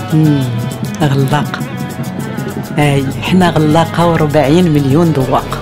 غلاق. حنا غلاقة و40 مليون ذواق.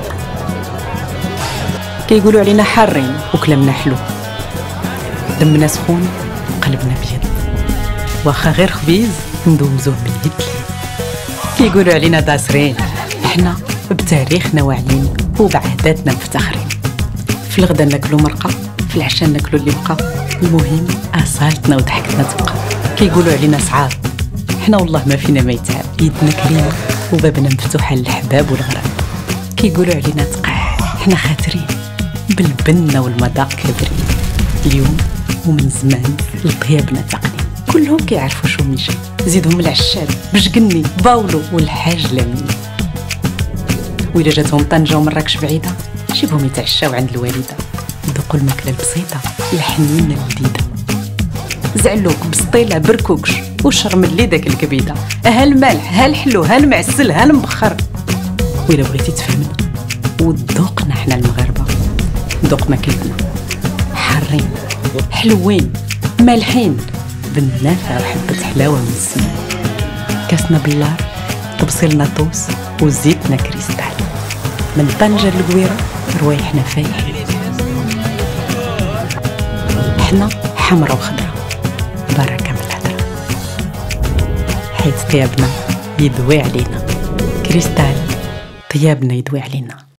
كيقولوا علينا حارين وكلامنا حلو، دمنا سخون قلبنا بيض، واخا غير خبيز ندوزوه من يد ليد. كيقولوا علينا داسرين، حنا بتاريخنا واعيين وبعاداتنا مفتخرين. في الغدا ناكلو مرقه، في العشاء ناكلو اللي بقى، المهم اصالتنا وضحكتنا تبقى. كيقولوا علينا صعاب، حنا والله ما فينا ما يتعب، يدنا كريمه وبابنا مفتوحه للحباب والغراب. كيقولوا علينا تقاع، حنا خاطرين بالبنه والمذاق كابرين. اليوم ومن زمان لطيابنا تقنين، كلهم كيعرفوا شو ميشا، زيدهم العشاب بجقني باولو والحاج لامين. وإلا جاتهم طنجة ومراكش بعيدة، جيبهم يتعشاو عند الوالدة، يذوقوا الماكلة البسيطة الحنينة الجديدة. زعلوك بسطيلة بركوكش وشرملي داك الكبيدة، ها المالح ها الحلو ها المعسل ها المبخر. وإلا بغيتي تفهمنا وذوقنا حنا المغاربة، ذوق ماكلتنا حارين حلوين مالحين بالنافع وحبة حلاوة من السما. كاسنا باللار، طبسيلنا طوس وزيتنا كريستال، من طنجة للقويرة روايحنا فايحين. حنا حمرا وخضرا بركة من الهدرة، حيت طيابنا يدوي علينا. كريستال طيابنا يدوي علينا.